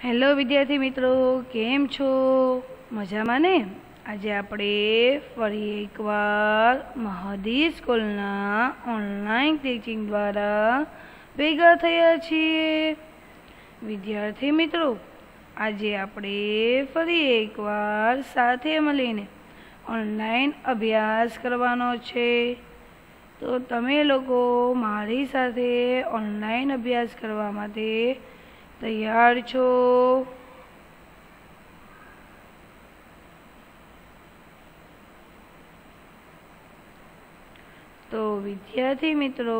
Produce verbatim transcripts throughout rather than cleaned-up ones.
Hello વિદ્યાર્થી મિત્રો, કેમ છો? મજામાં ને? આજે આપણે ફરી એકવાર મહાદી સ્કૂલના ઓનલાઈન ટીચિંગ દ્વારા ભેગા થયા છીએ. વિદ્યાર્થી મિત્રો, આજે આપણે ફરી એકવાર સાથે મળીને ઓનલાઈન અભ્યાસ કરવાનો છે. તો તમે લોકો મારી સાથે ઓનલાઈન અભ્યાસ કરવા માટે તૈયાર છો? તો વિદ્યાર્થી મિત્રો,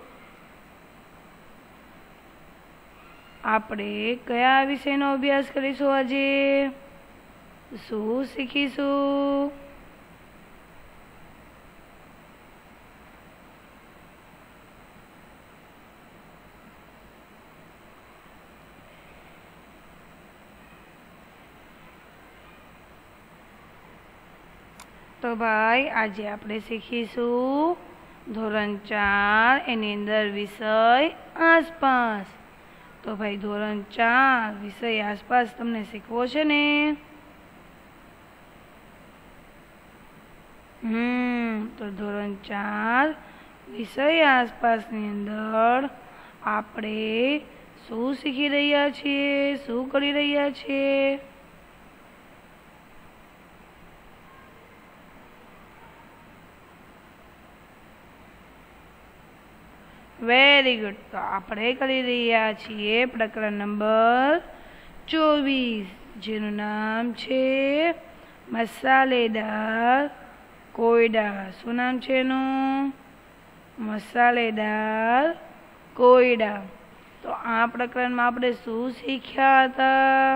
આપણે કયા વિષયનો અભ્યાસ કરીશું? આજે શું શીખીશું? તો ભાઈ આજે આપણે શીખીશું ધોરણ ચાર, એની અંદર વિષય આસપાસ. તો ભાઈ ધોરણ ચાર વિષય આસપાસ તમને શીખવો છે ને? હમ તો ધોરણ ચાર વિષય આસપાસની અંદર આપણે શું શીખી રહ્યા છીએ, શું કરી રહ્યા છીએ? Very good. તો આપણે કરી રહ્યા છીએ પ્રકરણ નંબર ચોવીસ, જેનું નામ છે મસાલેદાર કોયડા. શું નામ છે એનું? મસાલેદાર કોયડા. તો આ પ્રકરણમાં આપણે શું શીખ્યા હતા?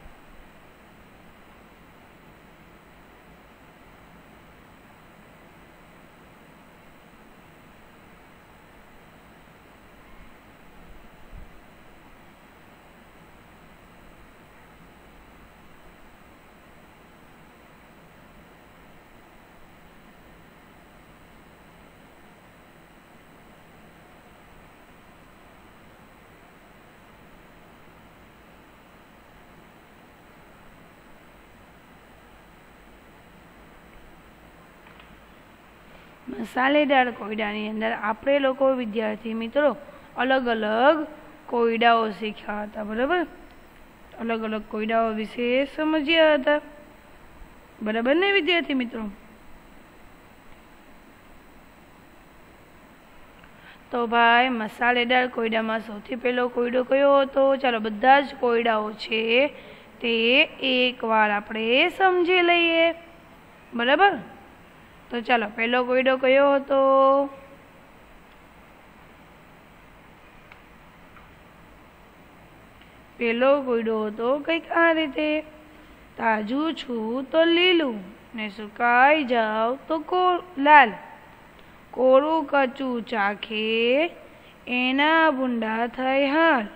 મસાલેદાર કોયડાની અંદર આપણે લોકો વિદ્યાર્થી મિત્રો અલગ અલગ કોયડાઓ શીખ્યા હતા. બરાબર? અલગ અલગ કોયડાઓ વિશે સમજ્યા હતા. બરાબર ને વિદ્યાર્થી મિત્રો? તો ભાઈ મસાલેદાર કોયડામાં સૌથી પહેલો કોયડો કયો હતો? ચાલો બધા જ કોયડાઓ છે તે એકવાર આપણે સમજી લઈએ. બરાબર? તો ચાલો પહેલો કોયડો કયો હતો? પહેલો કોયડો હતો કંઈક આ રીતે: તાજું છું તો લીલું, ને સુકાઈ જાવ તો કો લાલ, કોરું કચું ચાખે એના ભૂંડા થાય હાલ,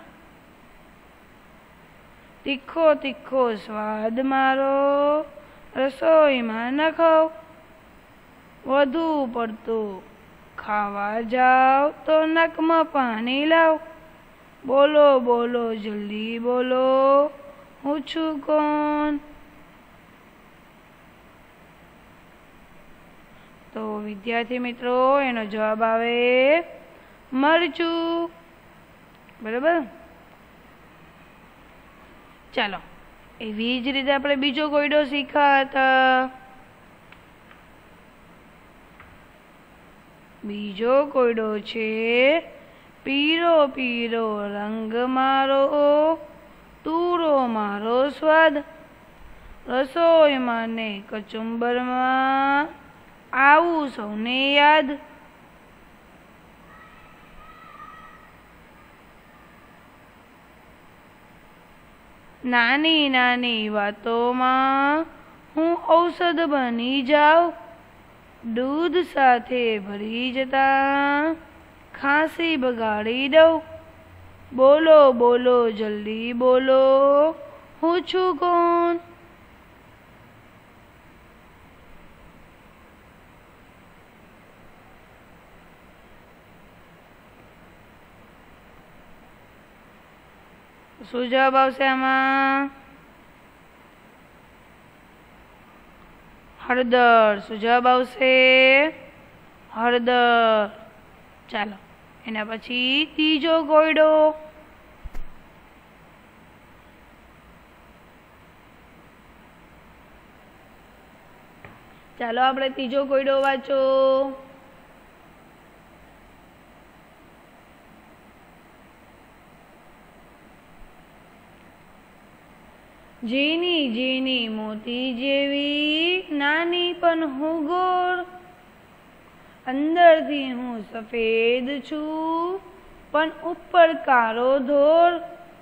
તીખો તીખો સ્વાદ મારો રસોઈમાં ન ખાવ, વધુ પડતું ખાવા જાવ તો નકમાં પાણી લાવ, બોલો બોલો જલ્દી બોલો, હું છું કોણ? તો વિદ્યાર્થી મિત્રો એનો જવાબ આવે મરચું. બરાબર? ચાલો એવી જ રીતે આપણે બીજો કોયડો શીખ્યા હતા. બીજો કોયડો છે પીરો પીરો રંગ મારો, તુરો મારો સ્વાદ, રસોઈમાં ને કચુંબરમાં આવું સૌને યાદ. નાની નાની વાતોમાં હું ઔષધ બની જાઉં, દૂધ સાથે ભરી જતા ખાંસી બગાડી દઉં, બોલો બોલો જલ્દી બોલો, હું છું કોણ? શું જવાબ આવશે આમાં? હળદર. શું જવાબ આવશે? હળદર. ચાલો એના પછી ત્રીજો કોયડો. ચાલો આપણે ત્રીજો કોયડો વાંચો. ઝીણી ઝીણી મોતી જેવી નાની પણ હું ગોર, અંદરથી હું સફેદ છું પણ ઉપર કાળો ધોર,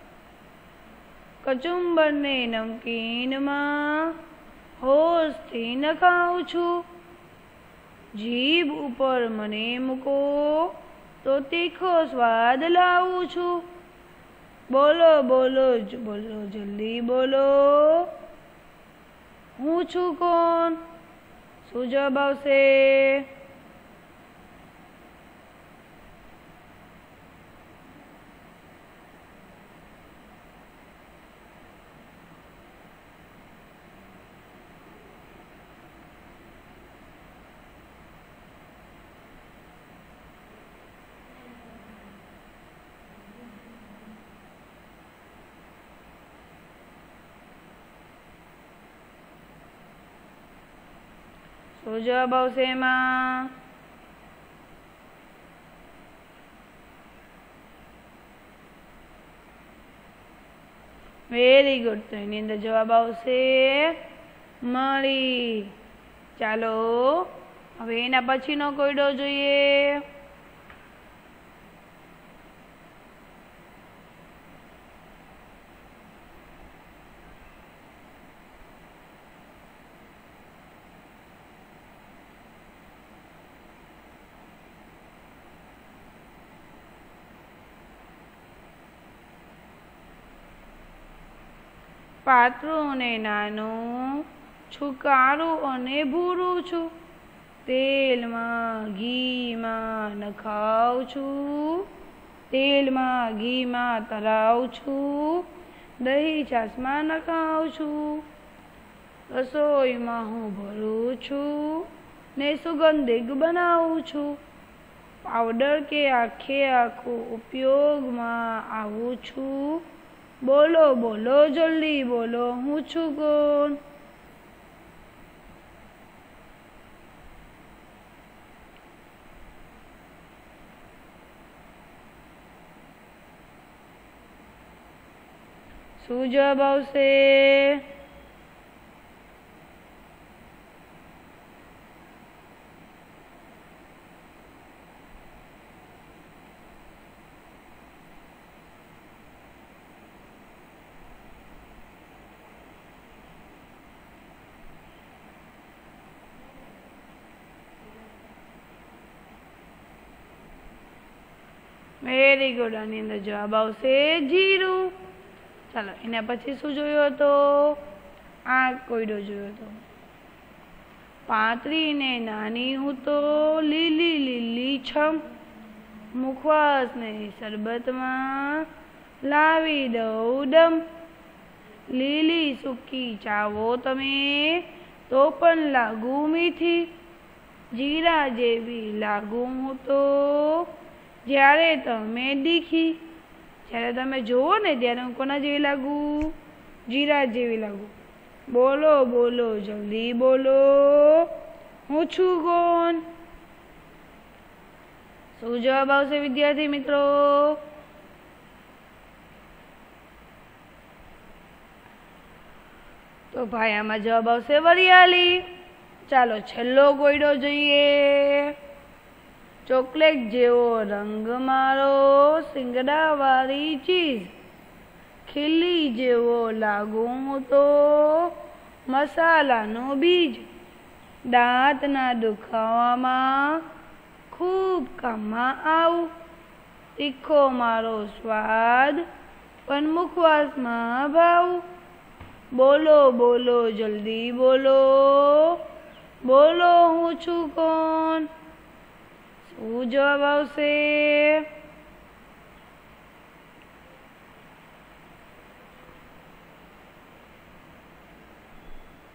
કચુંબરને નમકીનમાં હોશથી નખાઉં છું, જીભ ઉપર મને મૂકો તો તીખો સ્વાદ લાવું છું. બોલો બોલો બોલો જલ્દી બોલો, હું છું કોણ? શું જવાબ આવશે? શું જવાબ આવશે એમાં? Very good. તો એની અંદર જવાબ આવશે મળી. ચાલો હવે એના પછીનો કોયડો જોઈએ. પાતળું ને નાનું છું, કાળું અને ભૂરું છું, તેલમાં ઘીમાં નખાઉં છું, તેલમાં ઘીમાં તરાવું છું, દહીં છાશમાં નખાઉં છું, રસોઈમાં હું ભરું છું ને સુગંધિત બનાવું છું, પાવડર કે આખે આખું ઉપયોગમાં આવું છું. બોલો બોલો જલ્દી બોલો, હું છું કોણ? શું જવાબ આવશે? Very good. આની અંદર જવાબ આવશે જીરું. ચાલો એના પછી શું જોયો હતો? આ કોયડો જોયો હતો. પાતળી ને નાની હું તો લીલી લીલી છમ, મુખવાસ ને શરબતમાં લાવી દઉં દમ, લીલી સૂકી ચાવો તમે તો પણ લાગુ મીઠી, જીરા જેવી લાગુ હું તો જ્યારે તમે દીખી. જ્યારે તમે જોવો ને ત્યારે હું કોના જેવી લાગુ? જીરા જેવી લાગુ. બોલો બોલો જલ્દી બોલો, હું છું કોણ? શું જવાબ આવશે વિદ્યાર્થી મિત્રો? તો ભાઈ આમાં જવાબ આવશે વરિયાળી. ચાલો છેલ્લો કોયડો જોઈએ. ચોકલેટ જેવો રંગ મારો, સિંગડાવાળી ચીઝ, ખીલી જેવો લાગુ હું તો મસાલાનું બીજ, દાંતના દુખાવામાં ખૂબ કામમાં આવું, તીખો મારો સ્વાદ પણ મુખવાસમાં ભાવું. બોલો બોલો જલ્દી બોલો, બોલો હું છું કોણ? શું જવાબ આવશે?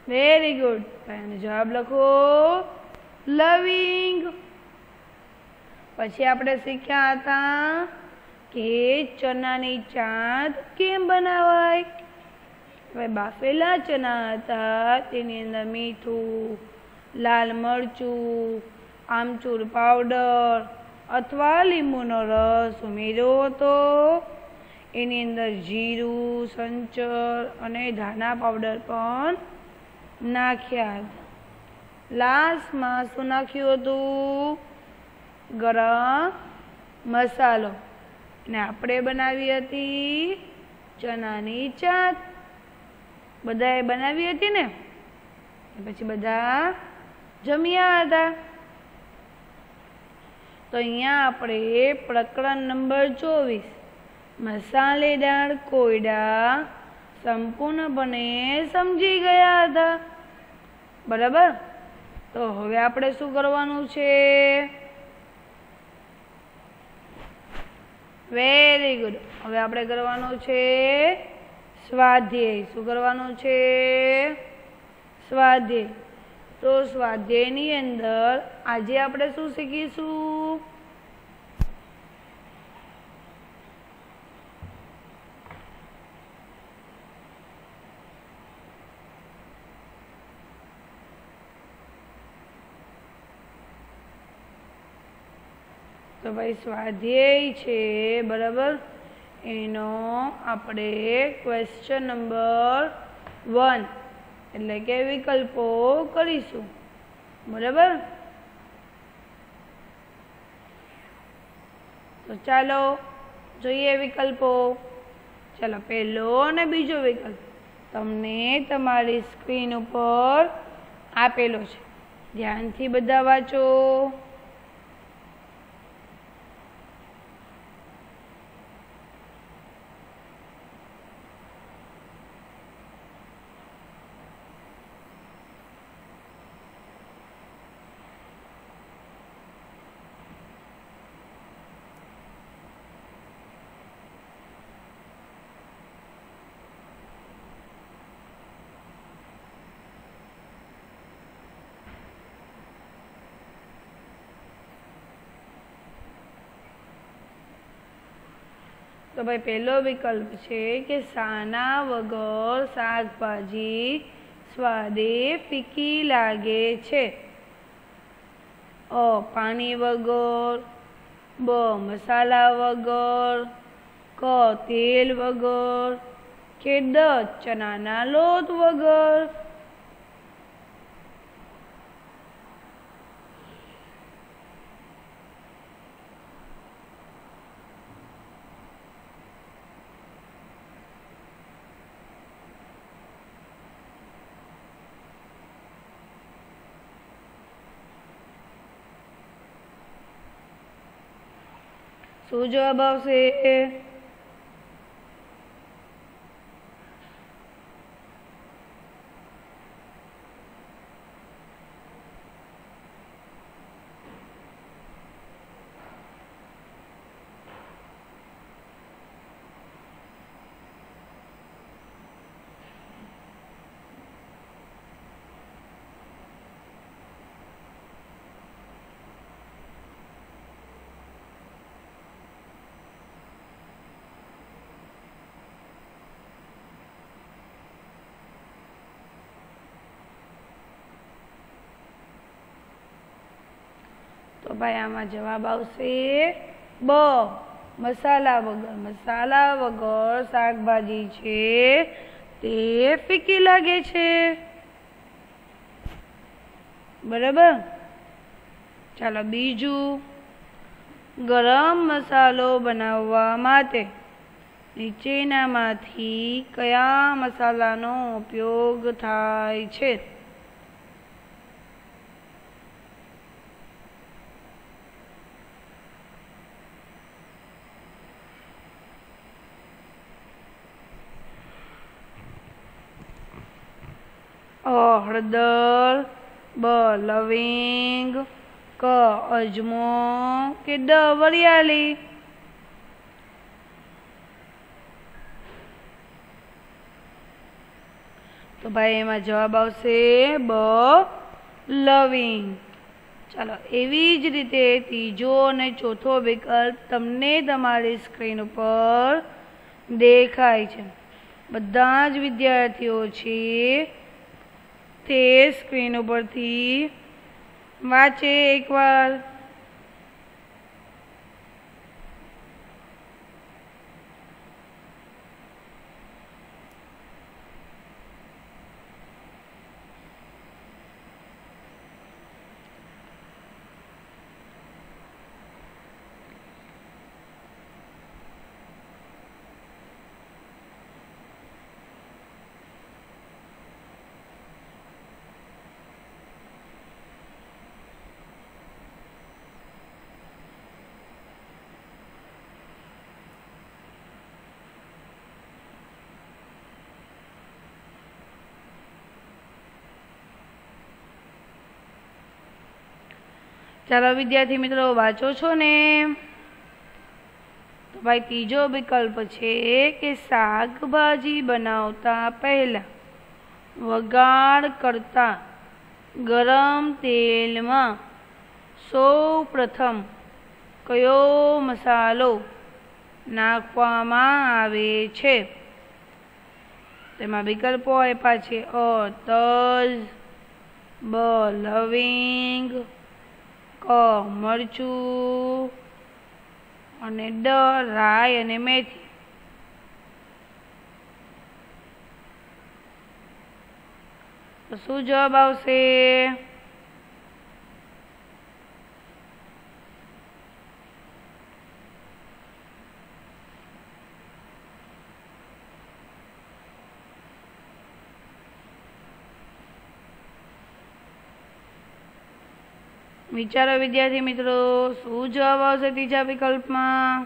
Very good. એનો જવાબ લખો લવિંગ. પછી આપણે શીખ્યા હતા કે ચણાની ચાટ કેમ બનાવાય. હવે બાફેલા ચણા હતા, તેની અંદર મીઠું, લાલ મરચું, આમચૂર પાવડર અથવા લીંબુનો રસ ઉમેર્યો હતો. એની અંદર જીરું, સંચર અને ધાણા પાવડર પણ નાખ્યા હતા. લાસ્ટમાં શું નાખ્યું હતું? ગરમ મસાલો. ને આપણે બનાવી હતી ચણાની ચાટ. બધાએ બનાવી હતી ને, પછી બધા જમ્યા હતા. તો અહીંયા આપણે પ્રકરણ નંબર ચોવીસ મસાલેદાર કોયડા સંપૂર્ણપણે સમજી ગયા હતા. બરાબર. તો હવે આપણે શું કરવાનું છે? Very good. હવે આપણે કરવાનું છે સ્વાધ્યાય. શું કરવાનું છે? સ્વાધ્યાય. તો સ્વાધ્યાયની અંદર આજે આપણે શું શીખીશું? તો ભાઈ સ્વાધ્યાય છે, બરાબર, એનો આપણે ક્વેશ્ચન નંબર વન એટલે કે વિકલ્પો કરીશું. બરાબર. તો ચાલો જોઈએ વિકલ્પો. ચાલો પહેલો અને બીજો વિકલ્પ તમને તમારી સ્ક્રીન ઉપર આપેલો છે. ધ્યાનથી બધા વાંચો. તો ભાઈ પહેલો વિકલ્પ છે કે સાના વગર શાકભાજી સ્વાદે ફીકી લાગે છે. અ પાણી વગર, બ મસાલા વગર, ક તેલ વગર, કે દ ચણાના લોટ વગર. શું જવાબ આવશે? તો ભાઈ આમાં જવાબ આવશે બ મસાલા વગર. મસાલા વગર શાકભાજી છે તે ફીકી લાગે છે. બરાબર. ચાલો બીજું, ગરમ મસાલો બનાવવા માટે નીચેનામાંથી કયા મસાલાનો ઉપયોગ થાય છે? અ હળદર, બ લવિંગ, ક અજમો, કે ડ વરિયાળી. तो भाई एमां जवाब आवशे ब लविंग। चलो एवी ज रीते तीजो अने चौथो विकल्प तमने तमारी स्क्रीन पर देखाय छे। बधा ज विद्यार्थीओ छे ते स्क्रीन परथी वांचे एक वार। चलो विद्यार्थी मित्रों वाँचो छो ने। तो भाई तीजो विकल्प छे कि शाकभाजी बनावता पहला वगाड़ करता गरम तेल में सौ प्रथम कयो मसालो नाखवामां आवे छे। तेमां विकल्पो आप्या छे अ तज, ब लविंग, क मरचू अने ड राई अने मेथी। तो शुं जवाब आवशे? विचारो विद्यार्थी मित्रों, शुं जवाब आवशे तीजा विकल्प में?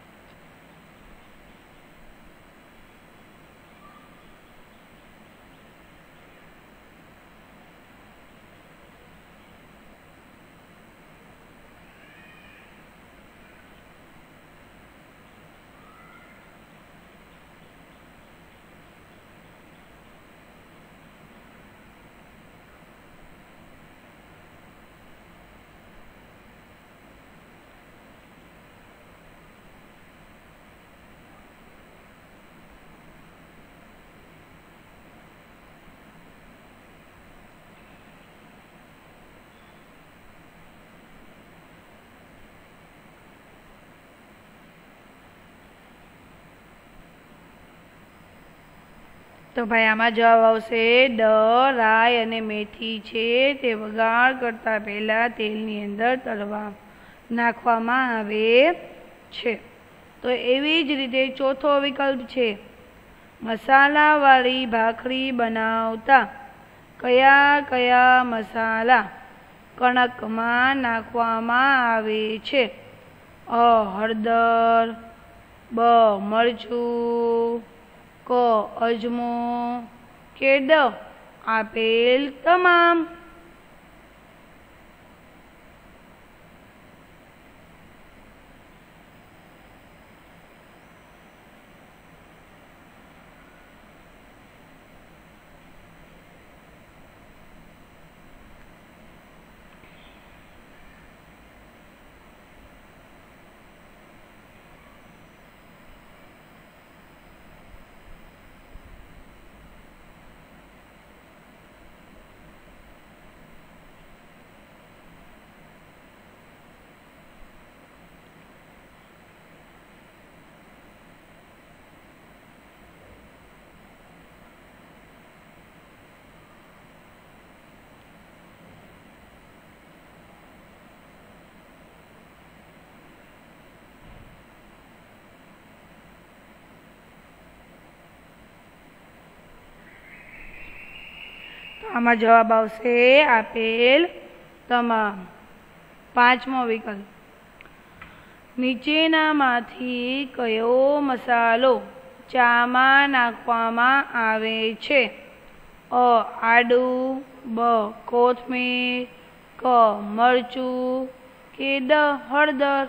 तो भाई आमां जवाब आवशे ड राई अने मेथी छे ते वगाड़ करता पहला तेलनी अंदर तळवा नाखवामां आवे छे। तो एवी ज रीते चौथो विकल्प छे मसालावाળી भाखरी बनावता कया कया मसाला कणकमां नाखवामां आवे छे। अ हळदर, ब मरचू, क अजमो के ड आपेल तमाम। आमां जवाब आवशे आपेल तमाम। पांचमो विकल्प नीचेनामांथी कयो मसालो चामां नाखवामां आवे छे। अ आडू, ब कोथमीर, क मरचू के ड हळदर।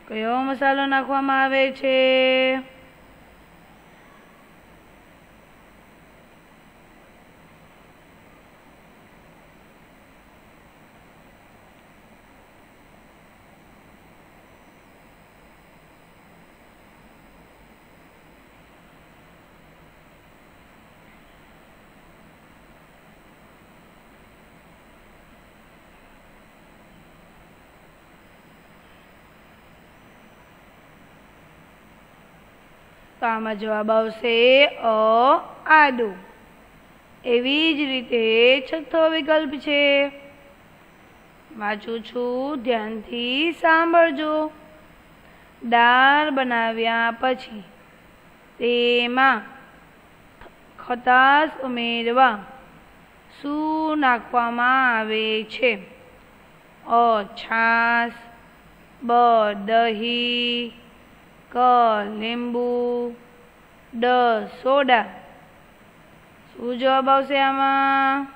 કયો મસાલો નાખવામાં આવે છે? તો આમાં જવાબ આવશે અ આદુ. એવી જ રીતે છઠ્ઠો વિકલ્પ છે, વાંચું છું, ધ્યાનથી સાંભળજો. દાળ બનાવ્યા પછી તેમાં ખટાશ ઉમેરવા શું નાખવામાં આવે છે? અ છાશ, બ દહીં, ક લીંબુ, ડ સોડા. શું જવાબ આવશે આમાં?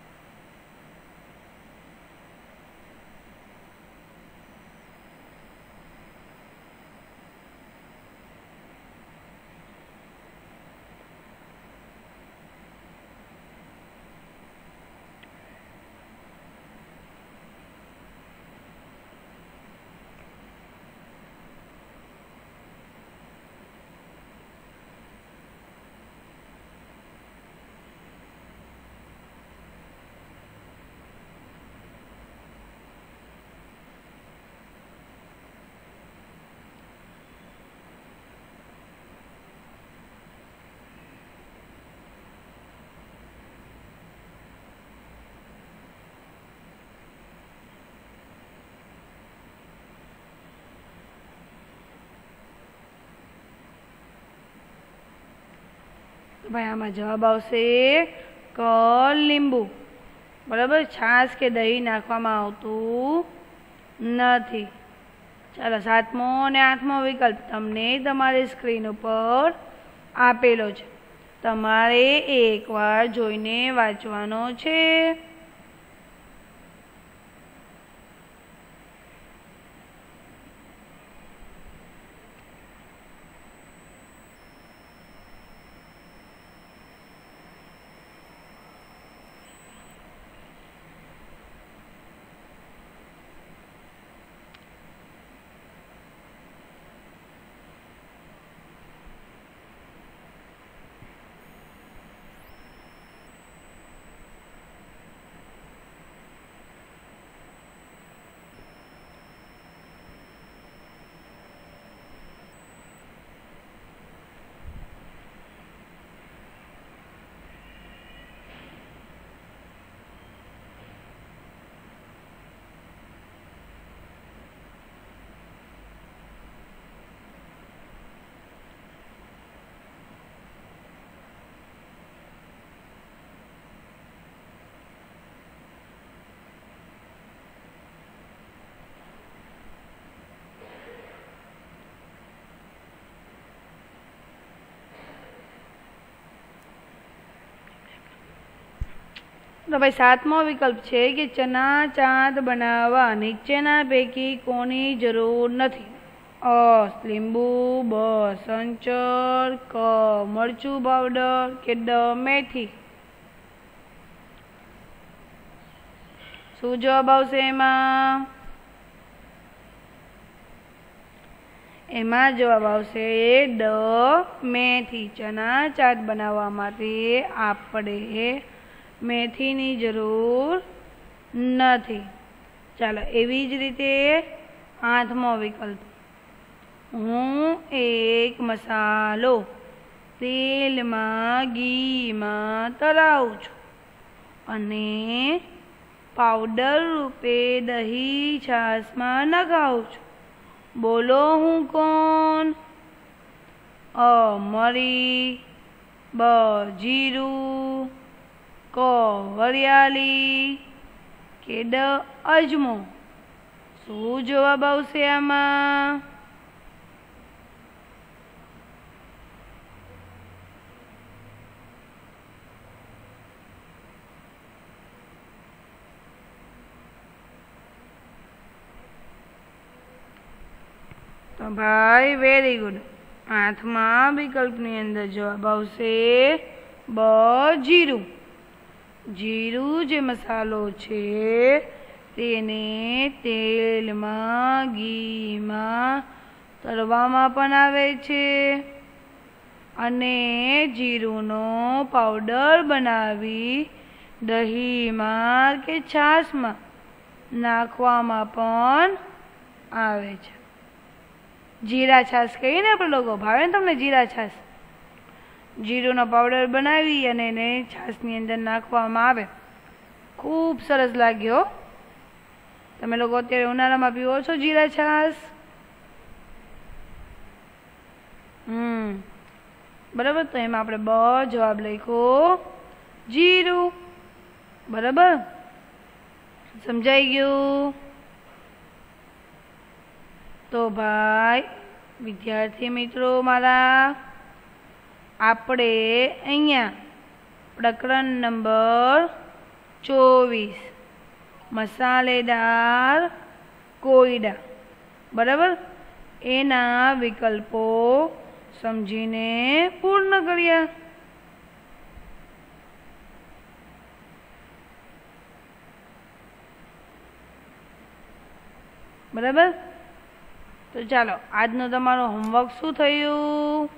ભાઈ આમાં જવાબ આવશે ક લીંબુ. બરાબર, છાશ કે દહીં નાખવામાં આવતું નથી. ચાલો, સાતમો અને આઠમો વિકલ્પ તમને તમારી સ્ક્રીન ઉપર આપેલો છે. તમારે એકવાર જોઈને વાંચવાનો છે. તો ભાઈ સાતમો વિકલ્પ છે કે ચના ચાટ બનાવવા નીચેના પૈકી કોની જરૂર નથી? અ લીંબુ, બ સંચર, ક મરચું પાવડર કે ડ મેથી. શું જવાબ આવશે એમાં? એમાં જવાબ આવશે ડ મેથી. ચના ચાટ બનાવવા માટે આપણે મેથીની જરૂર નથી. ચાલો, એવી જ રીતે આઠમો વિકલ્પ, હું એક મસાલો તેલમાં ઘીમાં તળાવું છું અને પાવડર રૂપે દહીં છાશમાં નખાવું છું. બોલો હું કોણ? અ મરી, બ જીરું, ક વરિયાળી કે ડ અજમો. શું જવાબ આવશે આમાં? ભાઈ વેરી ગુડ. આઠમા વિકલ્પની અંદર જવાબ આવશે બ જીરું. જીરું જે મસાલો છે તેને તેલમાં ઘીમાં તળવામાં પણ આવે છે અને જીરુંનો પાવડર બનાવી દહીંમાં કે છાશમાં નાખવામાં પણ આવે છે. જીરા છાશ કહીએ ને આપણે લોકો, ભાવે ને તમને જીરા છાશ? જીરુંનો પાવડર બનાવી અને એને છાશની અંદર નાખવામાં આવે. ખૂબ સરસ લાગ્યો. તમે લોકો અત્યારે ઉનાળામાં પીવો છો જીરા છાશ? હમ બરાબર. તો એમાં આપણે બ જવાબ લખ્યો જીરું. બરાબર, સમજાઈ ગયું? તો ભાઈ વિદ્યાર્થી મિત્રો મારા, આપણે અહીંયા પ્રકરણ નંબર ચોવીસ મસાલેદાર કોયડા, બરાબર, એના વિકલ્પો સમજીને પૂર્ણ કર્યા. બરાબર. તો ચાલો, આજનું તમારું હોમવર્ક શું થયું?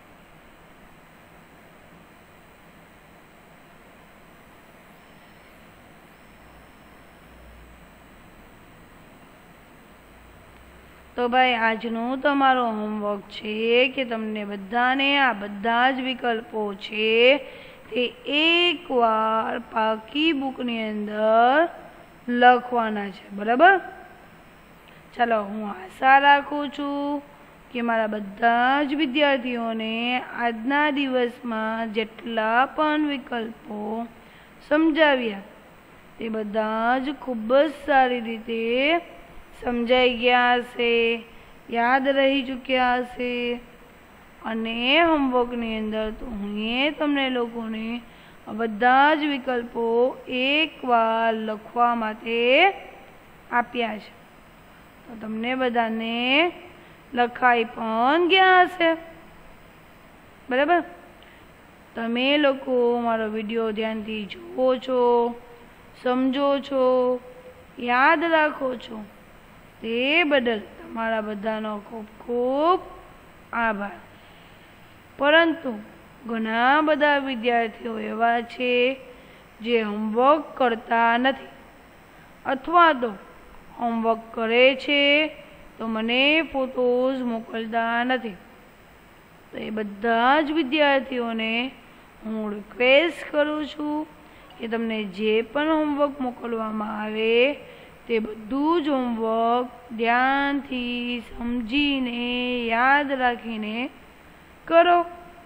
તો ભાઈ આજનું તમારું હોમવર્ક છે કે તમને બધાને આ બધા જ વિકલ્પો છે તે એકવાર પાકી બુકની અંદર લખવાના છે. બરાબર. ચાલો, હું આશા રાખું છું કે મારા બધા જ વિદ્યાર્થીઓને આજના દિવસમાં જેટલા પણ વિકલ્પો સમજાવ્યા તે બધા જ ખૂબ જ સારી રીતે સમજાઈ ગયા હશે, યાદ રહી ચૂક્યા હશે. અને હોમવર્કની અંદર તો હું એ તમને લોકોને બધા જ વિકલ્પો એકવાર લખવા માટે આપ્યા છે. તો તમને બધાને લખાઈ પણ ગયા હશે. બરાબર. તમે લોકો મારો વિડીયો ધ્યાનથી જુઓ છો, સમજો છો, યાદ રાખો છો, તે બદલ તમારા બધાનો ખૂબ ખૂબ આભાર. પરંતુ ઘણા બધા વિદ્યાર્થીઓ એવા છે જે હોમવર્ક કરતા નથી અથવા તો હોમવર્ક કરે છે તો મને ફોટોઝ મોકલતા નથી. તો એ બધા જ વિદ્યાર્થીઓને હું રિક્વેસ્ટ કરું છું કે તમને જે પણ હોમવર્ક મોકલવામાં આવે તે બધું જ હોમવર્ક ધ્યાનથી સમજીને યાદ રાખીને કરો.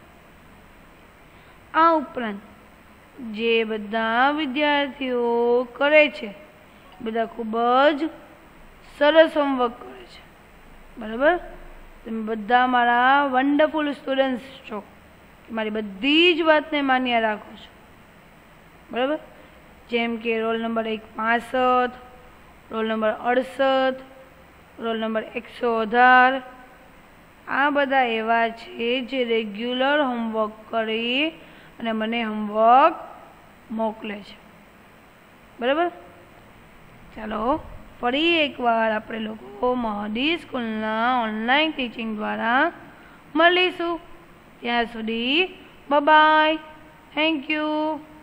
આ ઉપરાંત જે બધા વિદ્યાર્થીઓ કરે છે બધા ખૂબ જ સરસ હોમવર્ક કરે છે. બરાબર. તમે બધા મારા વન્ડરફુલ સ્ટુડન્ટ્સ છો. મારી બધી જ વાતને માન્ય રાખો છો. બરાબર. જેમ કે રોલ નંબર એક પાસઠ, રોલ નંબર અડસઠ, રોલ નંબર એકસો અઢાર, આ બધા એવા છે જે રેગ્યુલર હોમવર્ક કરી અને મને હોમવર્ક મોકલે છે. બરાબર. ચાલો, ફરી એકવાર આપણે લોકો મહદી સ્કૂલના ઓનલાઈન ટીચિંગ દ્વારા મળીશું. ત્યાં સુધી બાય બાય. Thank you.